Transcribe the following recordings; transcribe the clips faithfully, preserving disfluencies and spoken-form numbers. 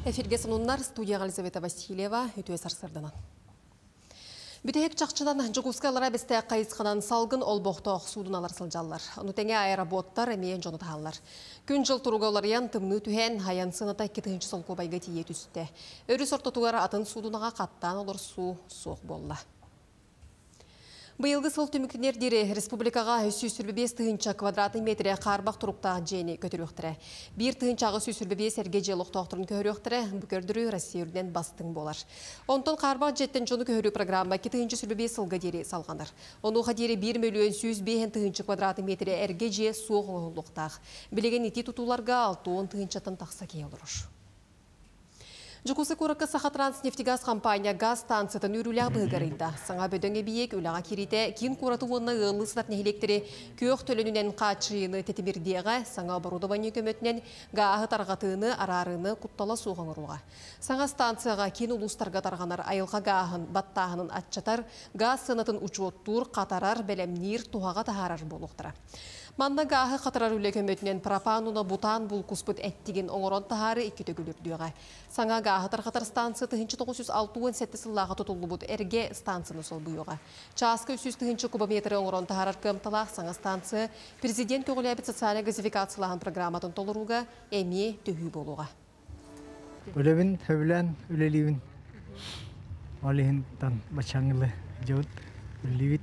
Эфирге сонуннар студияға Елизавета Васильева үтіе сарсырдынан. Бүтек чақчыдан жүгускалара бесте қайысқанан салғын ол боқтоқ судын алар сылжалар. Нутеңе аэроботтар әмейен жоны тағалар. Күн жыл тұруғалариян тымны түхен хаян сыныта кетігінші солқу байға тие түсті. Өрі сортотуғар атын судынаға қаттан олар су соқ болла. Бұйылғы сыл түміктінер дері республикаға сүйсірбі бес тығынча квадратын метре қарбақ тұруқтағын жейіне көтіріқтірі. Бір тығынчағы сүйсірбі бес әрге желіқ тоқтырын көріқтірі бүкірдірі Россиюрден бастың болар. Онтын қарбақ жеттен жоны көрі программа ки тығынчы сүрбі бес сылға дері салғанар. Онуға дері бір миллион сүйіз бейін тығынчы квадратын метре әрге же суық оғылықтақ. Білеген ити тұтуларға алты он тығынчатын тақса кей олырыш. Жукусы көрікі Сахатранс-нефтегаз компания газ станциядан үріліғ бұғырында. Саңа бөдіңе бейек үліға кереті кен қораты онына ғылы сынат нәхелектері көк төлінінен қачыйыны тетімірдеға саңа оборудование көмөтінен ғағы тарғатыны арарыны құттала соғын ұруға. Саңа станцияға кен ұлыстарға тарғанар айылға ғағын, баттағының атчатар, газ сынатын ұчуоттур, қатарар, бәлемнер, туғаға тағарар болуқтыра. Манна гағы қатарар үлі көмөтінен пропануна бутан бұл құспыт әттеген оңырон тағары екі төгілірдіға. Саңа гағы тарқатар станция тығынчы тоғыз жүз алты сыллаға тұтылы бұд әрге станцияны сол бұйыға. Часқы үш жүз тығынчы кубометрі оңырон тағарар көмталақ саңа станция президент өғілі әбіт социальный газификациялаған программатын толыруға әме төхүй болуға. Өлевін, өвілән, өлелевін. Олығын бачаңылы жауыт, өлелевіт.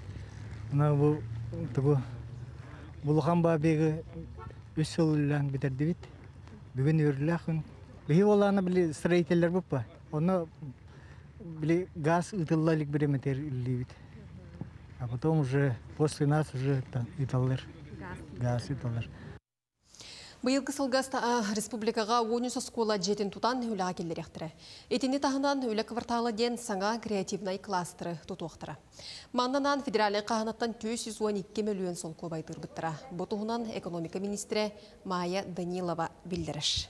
Бұлған бабегі үш сылылан бітерді бит. Бүгін өрліғін. Бейі оланы білі строителер бұп ба. Оны білі газ ұтыллалық біреметер үлі бит. А потом уже после нас уже италлар. Газ италлар. Бұйылғы сылғаста республикаға он үш скола жетін тұтан үліға келдер ектірі. Етіне тағынан үлі кварталы ден саңа креативнай кластеры тұтуқтыры. Маңнанан федералы қағанаттан төрт жүз он екі миллион сол көбайтыр бұттыра. Бұтығынан экономика министрі Майя Данилова білдіріш.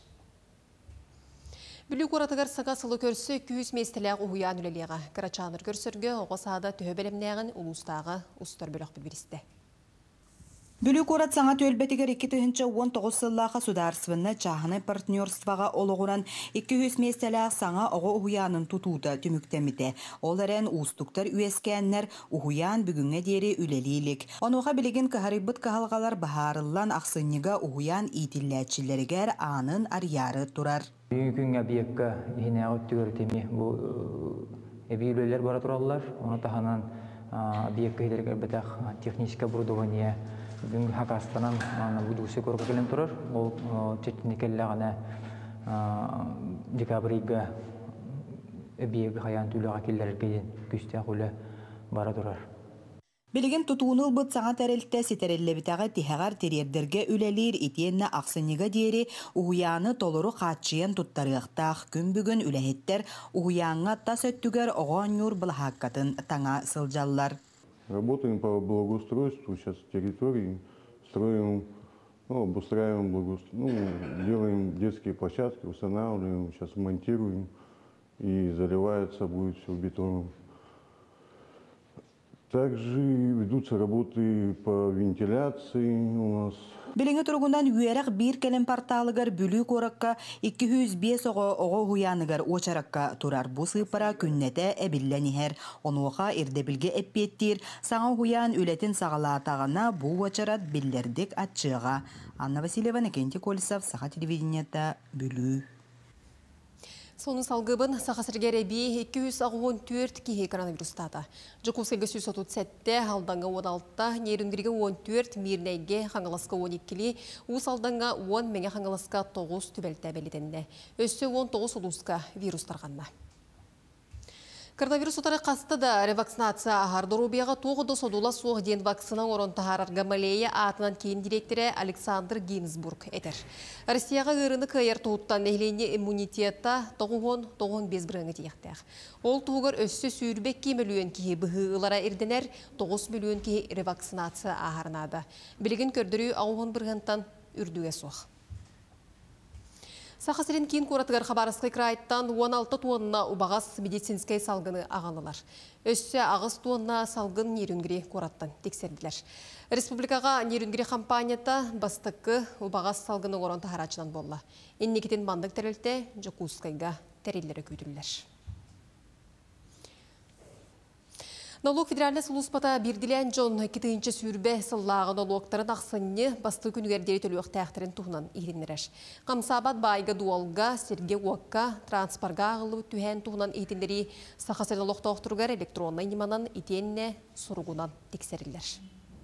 Бүлі қоратығар саға сылы көрсі екі жүз местіліғ ұғыян үлелеға. Қарачаныр көрсірге оғысада түхі бәлемнәғін ұлыстағы ұстар бөліқ білбірісті. Бүлі қорат саңа төлбетігер екі тысяча он тоғыз сыллаға сударсывынна чағыны партнерстваға олығыран екі жүз местеліғ саңа оғы ұғыянын тұтуды түміктеміде. Оларен ұстықтар үйескеннер ұғыян бүгінге дері үлелейлік. Онуға білеген көхарибыт кағалғалар бағарылан ақсынныға ұғыян итілләтшілерігер анын арьяры тұрар. Бүгін объектқа еңе өттігер теме бұл әбейлелер бара тұралар. Оны тағанан объектқа едергер бәтәқ техническа оборудование бүгінгі хақастанан бұдығысы көргі келем тұрар. Ол тетінекелі ғана декабрийға өбейгі қаян түліға келдерген күсте құлы бара тұрар. Білген тұтуыныл бұд саңа тәрелті сетерелі бітіға тихағар терердерге үлелер етенні ақсыныға дері ұғыяны толыру қатшыен тұттарықтақ күн бүгін үләхеттер ұғыянға тас өттігер оған юр бұл хаққатын таңа сылжаллар. Работаем по благоустройству сейчас территории, строим, ну, обустраиваем благоустройство, ну, делаем детские площадки, устанавливаем, сейчас монтируем и заливается будет все бетоном. Также ведутся работы по вентиляции у нас. Біліңі тұрғынан үйерек бір кәлем порталығар бүлі қораққа екі жүз бес оғы оғы хуянығар очараққа тұрар бұ сыпара күннеті әбілленігер. Онуға ердебілге әппеттер саңа хуян үлетін сағалатағына бұ очарат білдердік атшыға. Анна Васильева, Некенти Колесов, Саха телевидениета, бүлі. Соның салғыбын сақасыргер әбі екі жүз он төрт кейі коронавирустады. Жүкусыға жүз отыз сәтті, алданға он алты, нерінгірге он төрт, мирнәйге қаңыласқа он екі, ұс алданға он, мәңе қаңыласқа тоғыз түбәлті әбелетенді. Өсі он тоғыз ұлысқа вирустарғанна. Коронавирус ұтары қасты да ревакцинация ағарды рубияға тоғыды содула соғы ден вакцина орын тағарар Гамалея атынан кейін директоры Александр Гинзбург әтір. Россияға ғырыны кайыр тұғыттан нәйлене иммунитетта тоғын тоғын без біріңі дейқтәқ. Ол тұғығыр өссі сүйірбек кей миллион кейі бұғылара ерденер тоғыз миллион кейі ревакцинация ағарнады. Білген көрдірі ауғын бірғантан үрдуге соқ. Сақасырын кейін көратығар қабарысқы крайттан он алты тонна убағас медицинскай салғыны ағалылар. Өссе ағыз тонна салғын нерюнгіре көраттан тексерділер. Республикаға нерюнгіре компанията бастықы убағас салғыны оранты харачынан болла. Еннекетін бандық тәрілті Жокускайға тәрелері көйтілілер. Налог федеральный сулуспата бирдилен жон китинче сүрбе сыллағы налогтарын ақсынны басты күнігердері төлуіқ тәқтірін туғынан иғденереш. Қамсабат байға дуалға, серге уаққа, транспарға ағылы түхен туғынан иғденері сақасыр налогта оқтырғар электронны неманан итенне сұрғынан тексерілер.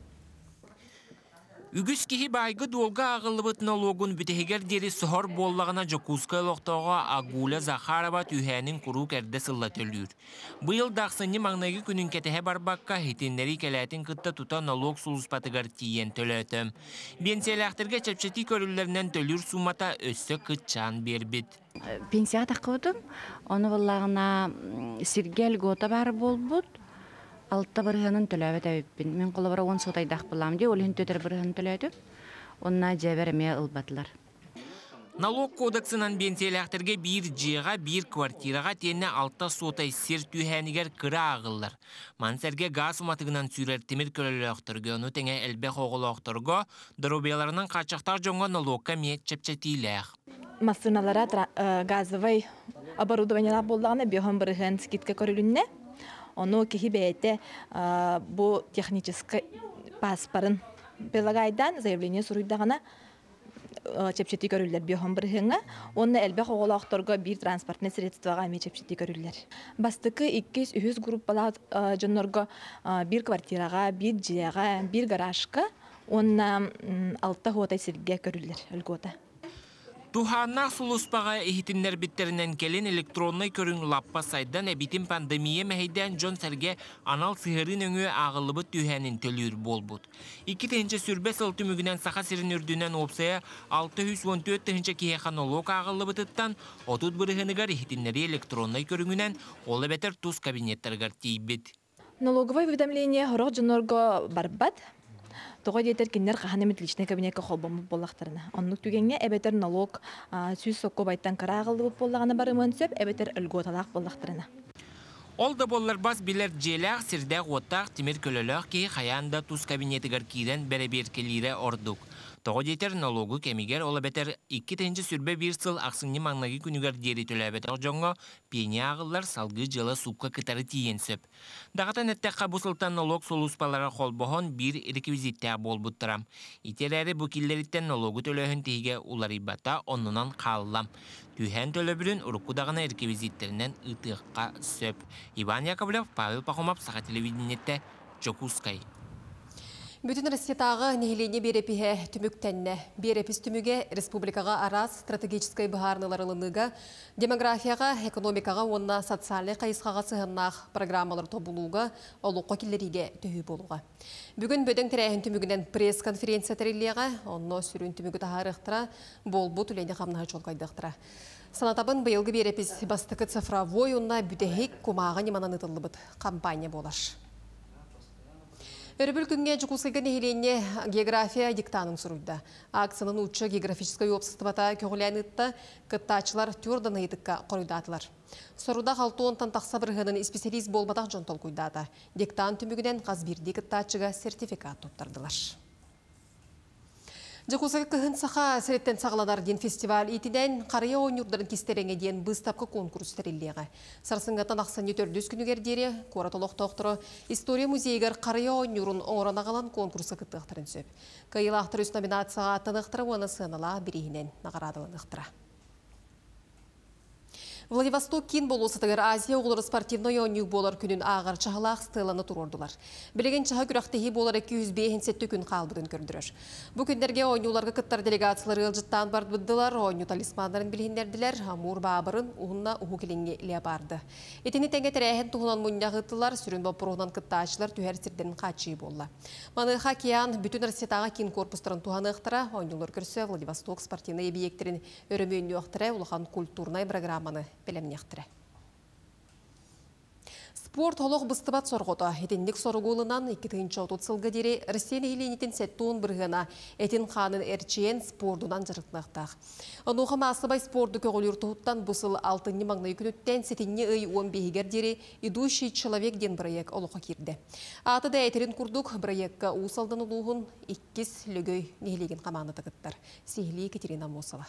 Үгіс кихи байғы долга ағылыбыт налогын бүтігер дері сұхар боллағына Жокускай лоқтауға Агуля Захарова түйәнін құру кәрді сылла төлір. Бұйыл дақсыны маңнағы күнін кәтіхе барбаққа хетенлері кәләтін қытта тұта налог сұлыспатығар тиен төлетім. Бенселяқтырға чәпчеті көрілерінен төлір сумата өссі қытчан бербет. Пенсия тақыдым, оны болағына сиргел гота бар болбуд. Алта бұрғанын төләбет әвіппін. Мен қолы бара он сотайдақ бұлам де, олығын төтір бұрғанын төләді. Онына жәбәріме ұлбатылар. Налог кодексынан бенселяқтырға бір жиға, бір квартираға тені алта сотай сер түйәнігер кыра ағылар. Мансерге газ ұматығынан сүрер темір көліліқтіргі, оны тәңе әлбәқ оғылықтырғы, дұрубияларынан қачақтар жоңға налогқа мет чәпчәтейләқ. Масыналара газовай оборудованиялар болдағына бүйін бұрғын скидка көрілінне. Оно кихи бейте бу технический паспорын белагайдан заявление суруйдагана чепчети көрүллер бүйөн бирхеңе. Онны элбек оголакторго бир транспортный средствага эми чепчети көрүллер. Бастыкы эки жүз группалар жоннорго бир квартирага, бир жига, бир гаражга, онна алты хотай сирге көрүллер өлгөтө. Туханнақ сұлыспаға ehitиннер биттерінен келін электронный көрін лаппа сайдан әбитін пандемия мәйден жон сәрге анал сығырын өңі ағылыбыт түйәнін төлір болбуд. Икі тәхінші сүрбе сылты мүгінен сақа сірін үрдінен опсая алты жүз он төрт тәхінші кейханолог ағылыбытыттан отут бұрығынығар ehitиннері электронный көріңінен олы бәтір туз кабинеттерғар тейбет. Налоговое уведомление хорог жонорго барбат. Тоға дейтер кеннер қағанымет личный кабинетке қолбамы болақтарына. Оннық түгенге әбетер налог сүйіз соққо байтан қара ағылы болағына барымын сөп, әбетер үлгі оталақ болақтарына. Ол да болар бас билер желақ, сірдәқ оттақ, темір көліліқ кей қаянда туз кабинетігер кейден бәрі-беркелері ордық. Тоғы дейтер налогу кемигер олы бәтер екі тәнші сүрбе бір сыл ақсынны маңнағы күнігер дері төләбетер жоңға пені ағылар салғы жылы супқа кытары тиен сөп. Дағатан әттәққа бұсылтан налог солуспалары қолбоғын бір реквизиттәқ бол бұттырам. Итерәрі бүкілдеріттен налогу төлөхін тейге улары бата онынан қалылам. Түйен төлөбірін ұрықудағына реквизиттерінен ұтыққа сөп. Иван Яковлев, Павел Пахомов, Саха телевидениетте, Жокускай. Бүтін Россиятағы нехилене берепіге түміктәнне. Берепіс түміге республикаға арас стратегическай бұғарныларылыныға, демографияға, экономикаға, онына социаль қайысқаға сығыннақ программалар тобылуға, олуққа келлериге түйі болуға. Бүгін бөдің тірәйін түмігінен пресс-конференция тәрелеға, онына сүрін түмігі тағарықтыра, болбу түләне қамнаға жолғайдықтыра. Санатабын бұйылғы берепіс бастықы цифровой, онына бүтәхек кумаға неманан ұтылы бұд компания болар. Өрбіл күнге Жокускайға нехиленне география диктанын сұруйда. Акцияның ұтшы географической опсыстыбата көгілән ұтты кыттачылар түрдіні етікка қорыйдатылар. Сұруда қалтуын тантақса бірғының специалист болмадақ жонтол көйдаты. Диктан түмігінен қазбірді кыттачыға сертификат топтардылар. Жокускайға кығын сақа сәреттен сағыладар ден фестиваль етіден қария ойнырдарын кестереңе ден бұстапқы конкурс тәрелеға. Сарсыңғатан ақсаны төрдіз күнігердері, Коратолық тоқтыры, история музейгер қария ойнырын оңырана қалан конкурсы күттіқтірін сөп. Кайылақтыр үс номинацияға аттынықтыры оны сынала бірейінен нағарадылынықтыра. Владивосток кен болусытығыр Азия оғылыр спортивный ойнық болар күнін ағар чағылақ стыланы тұрордылар. Білеген чаға күрақтығы болар екі жүз бесінші күн қалбыдын көрдірір. Бұл күндерге ойнуларға кыттар делегациялары ылжыттан барды бұддылар, ойну талисмандарын білгендерділер, Амур бабырын уғынна уғы келенге іле барды. Етені тәңге тәрәйін тұғынан мұнияғы ыттылар, сүрін бапыруғынан кыттачылар түйер сірден қачы болла. Маныға киян бүтін Россиятаға кен корпустарын туғаны ықтыра, ойнулар көрсі Владивосток спортивный объектерін өрімейін өқтірі улахан культурнай программаны белемнектіре. Спорт олық бұстыбат сорғыта. Етіндік сорғылынан екі тыынча отут сылғы дере Россиян еленетін сәттуын бірғана әтін қанын әрчейен спордунан жырытнақтақ. Онуға масыбай спорты көгілер тұғыттан бұсыл алтынны маңнай күніттен сетінне үй он бейгер дере идущий человек ден проект олыққа керді. Аты да әтерін күрдік проектқа ұсалдан ұлуғын иккіз лөгөй нелеген қаманы тағыттар. Сейлі Екатерина Мосова.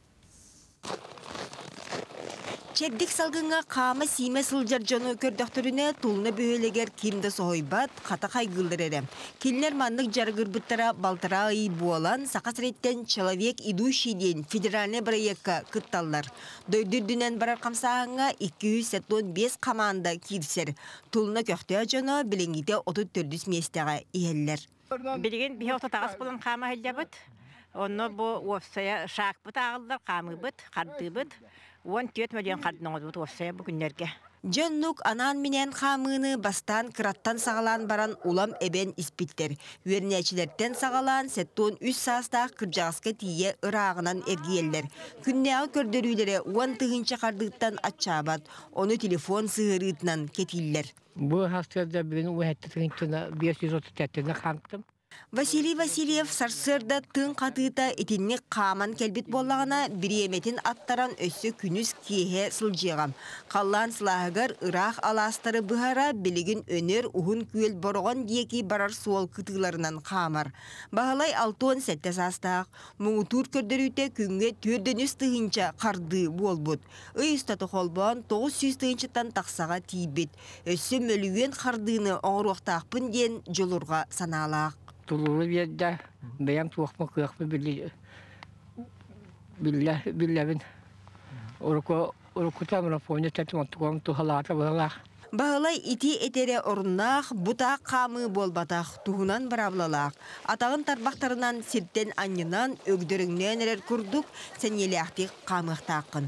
Чебдик салгынға қамы симе сылжар жону көрдіқтіріне тұлны бөйлегер кемді соғайбат, қата қайгылдыр әрем. Келінер мандық жарғырбыттара балтыра ай буалан, сақас реттен человек идущий ден федеральный проектқа күтталлар. Дойдүрдінен барар қамсағыңа екі жүз сексен бес команда кирсер. Тұлны көқтея жону білінгіде отыз төрт местеға иелер. Білген бі оты тағыс болын қамы әлдебіт. Оны бұл офсая шақ бұт ағылдар, қамы бұт, қарды бұт. Он тет миллион қардын оңыз бұт офсая бұл күндерге. Жоннук анан менен хамыны бастан кыраттан сағалан баран улам эбен испиттер. Вернячилерден сағалан сеттон үс састақ кыржағысқа тие ырағынан эргиеллер. Күннеғі көрдөрүйлері он тыгынча қардыттан атчабат, оны телефон сығырытынан кетиллер. Бұл хастырда бүгін уәтті тыгынчына бес жүз отыз тәттіні қаңқтым. Василий Васильев сарсырда тың қатыта етінні қаман келбет болағына біреметін аттаран өссі күніз кеге сылжиғам. Қаллан сылағығар ұрақ аластары бұхара білігін өнер ұғын көл борған деки барар суол күтіларынан қамар. Бағалай алтон сәтті састақ, мұңытур көрдіріте күнге төрден үстігінча қарды болбұд. Үй ұстаты қолбан тоғыз жүз тыгынчыттан тақсаға тейбет. Өссі мөліген қардыны оңыруқтақпын ден жолырға саналақ. Tululu bir beyan tuğma kıyakma birli billah billahın oruko oruko tamra fonya tatman tuğam tuhalata bağlar. Bağlay iti etere orunaq, butaq qamı bolbataq, tuğunan barablalaq. Atağın tarbaqtarından sirtten anyınan ögdürüngnen erer kurduk, sen yeliaqtiq qamıqtaqın.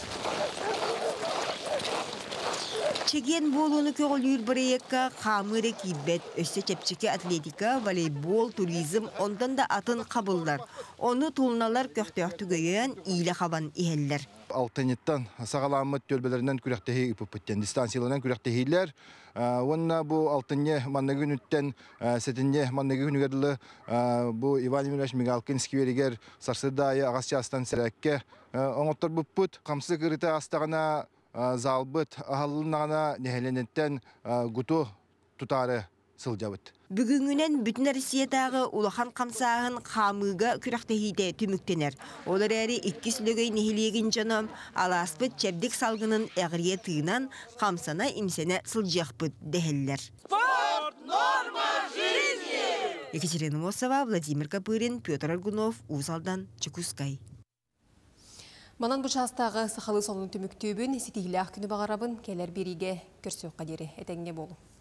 Çegen bolunu köğülür bireyekka qamırı kibet, össe çepçeke atletika, voleybol, turizm, ondan da atın qabıllar. Onu tulnalar köxtöxtü göyen iyile qaban iheller. Altınettan sağalamıt tölbelerinden kürektehi ipupütten, distansiyalarından kürektehiler. Onna bu altınye mannagın ütten, setinye mannagın ügerli bu Ivan Ivanoviç Migalkinski veriger sarsıdaya ağasçastan serekke. Oңottор buput, kamsı kırıta astağına zalbıt ahallınağına nehelenitten gutu tutarı sılcabıt. Бүгүнгүнен бүтүн Россиятагы улахан камсаагын хамыга күрәктәһидә түмүктенер. Олар әри икки сүлөгөй нехилеген жанам аласпыт чебдик салгынын әгрие тыынан камсана имсене сылжакпыт дәһелләр. Спорт норма жизни. Екатерина Мосова, Владимир Капырин, Петр Аргунов, Узалдан, Чекускай. Манан bu çastағы сақалы солын түміктөбін, сетігілі ақ күні бағарабын, келер береге көрсөк қадері. Әтәңге болу.